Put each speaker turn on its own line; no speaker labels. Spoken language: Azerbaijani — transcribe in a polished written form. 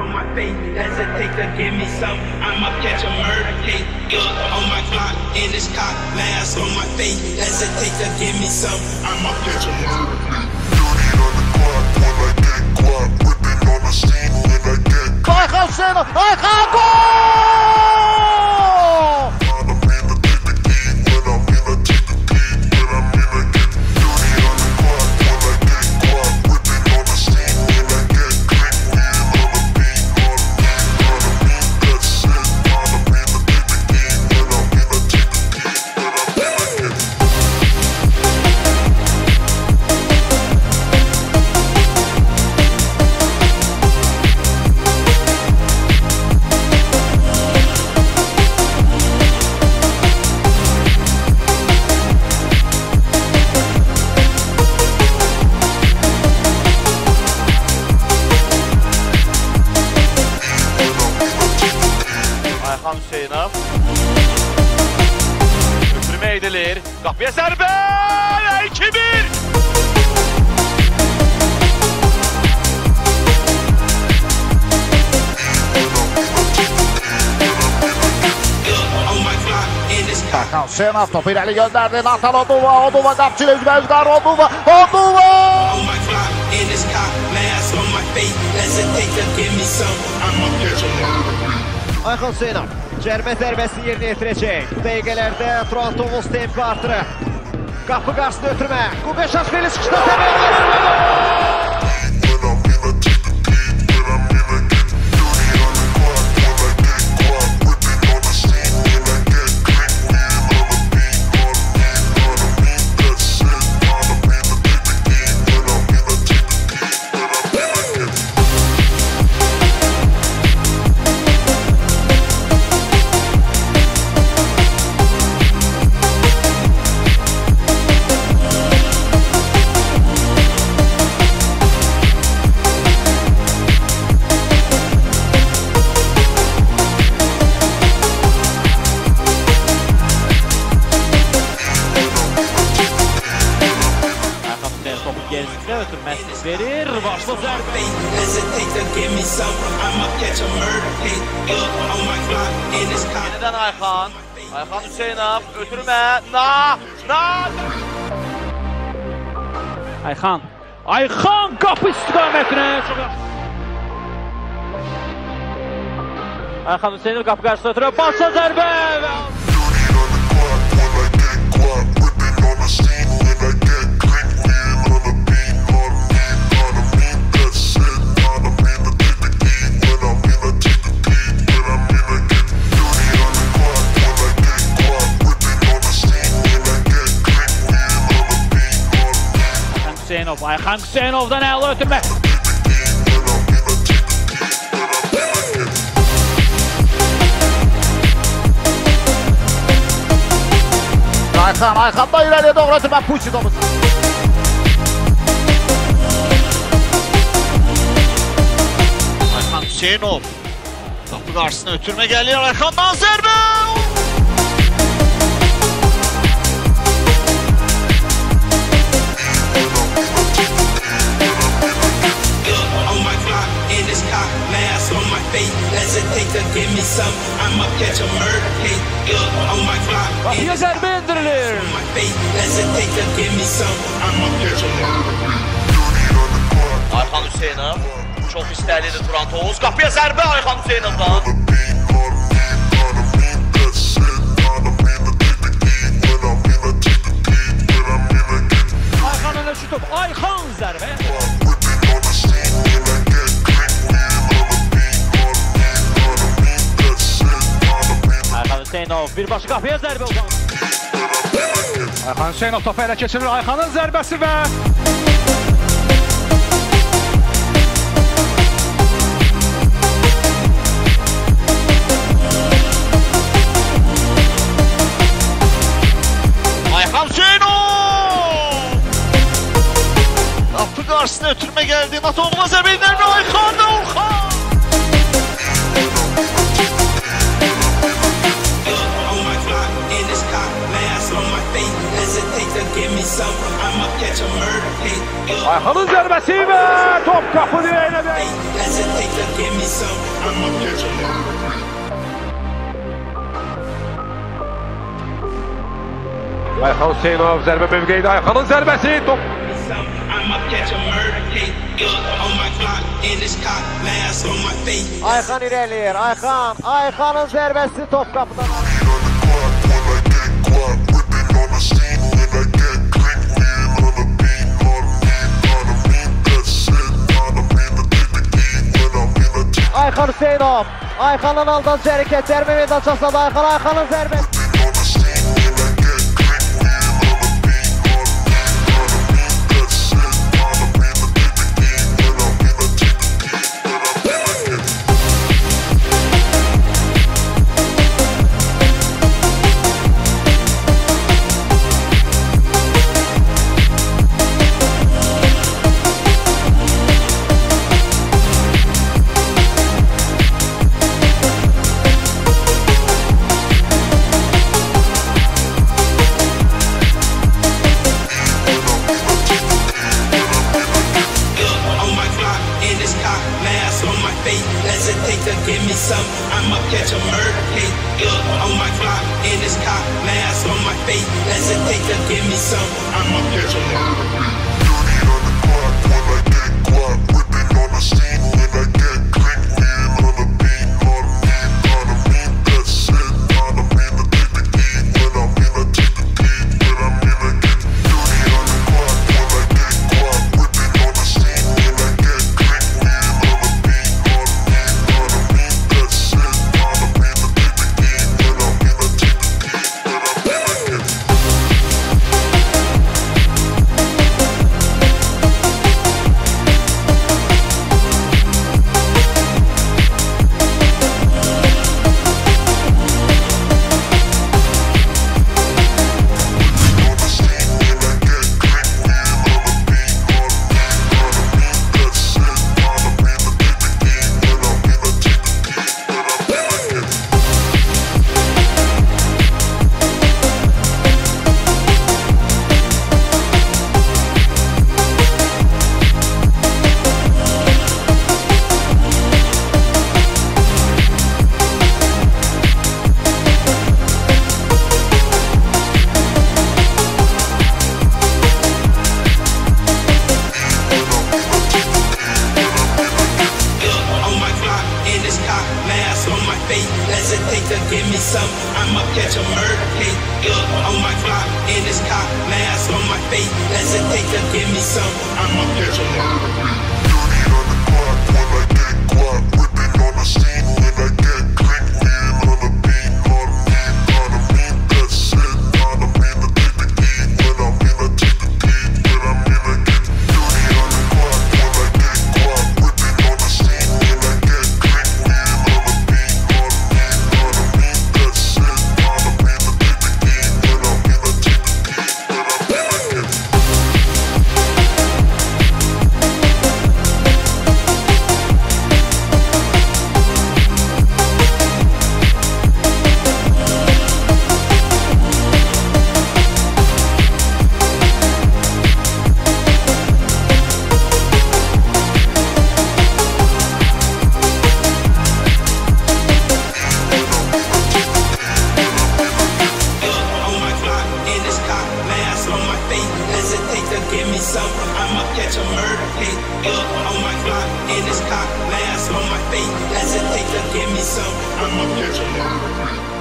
on my face, hesitate to give me some. I'ma catch a murder case. On my Glock, in this cock, mask on my face, hesitate to give me some. I'ma catch a murder case.
Aykhan GUSEYNOV, Aykhan gol!
Aykhan GUSEYNOV ötürmə edilir. Qapıya zərbə! 2-1!
Aykhan GUSEYNOV topu irəli göndərdi. Natan Tovuz qapçı ilə üzbəüz qar Tovuz!
Aykhan GUSEYNOV cərimə zərbəsini yerinə yetirəcək. Dəqiqələrdə Turan Tovuz tempi artırır. Qapı qarşısında ötürmə. Qubeşashvili çıxışda Gerisində ötürməsini verir, başlı zərbə.
Yenidən Aykhan GUSEYNOV ötürmə,
Aykhan qapı istiqamətinə çox yaxşı. Aykhan GUSEYNOV qapı qarşısında ötürür, başlı zərbə. Aykhan GUSEYNOV'dan əla ötürmə.
Aykhan da irəliyə doğru ötürmə. Tovuz.
Aykhan GUSEYNOV qapı qarşısına ötürmə gəlir. Aykhandan zərbə!
Qapıya zərbə indirilir.
Aykhan GUSEYNOV çox istəlidir Turan Tovuz. Qapıya zərbə Aykhan GUSEYNOV'dan.
Aykhan öne şu top. Aykhan zərbə. Aykhan GUSEYNOV birbaşa qapıya zərbə uzanır.
Aykhan GUSEYNOV topu ələ keçirir. Aykhanın zərbəsi və
Aykhan GUSEYNOV qapı qarşısına ötürmə gəldi. Natovuna zərbə edilmə. Aykhan
Aykhanın zərbəsi və top qapı dirəyinə dəyir.
some, I'ma catch a murder.
Aykhan Hüseynov zərbə mövqeyində. Aykhanın zərbəsi. Top.
I'ma catch a murder case. On my clock, in this cock, mask on my face.
Aykhan irəliyir. Aykhanın zərbəsi top qapıdan. Aykhan Hüseynov. Aykhanın aldığı hərəkət cərimə meydançasında Aykhanın zərbəsi.
Give me some, I'ma catch a murder case. On my clock, in this cock, mask on my face. Hesitate to give me some, I'ma catch a murder case. Hesitate to give me some, I'ma catch a murder case. On my clock, in this cock, mask on my face. Hesitate to give me some, I'ma catch a murder case. Give me some, I'ma catch a murder case. On my clock, in this cock, mask on my face. Hesitate to give me some, I'ma catch a murder case.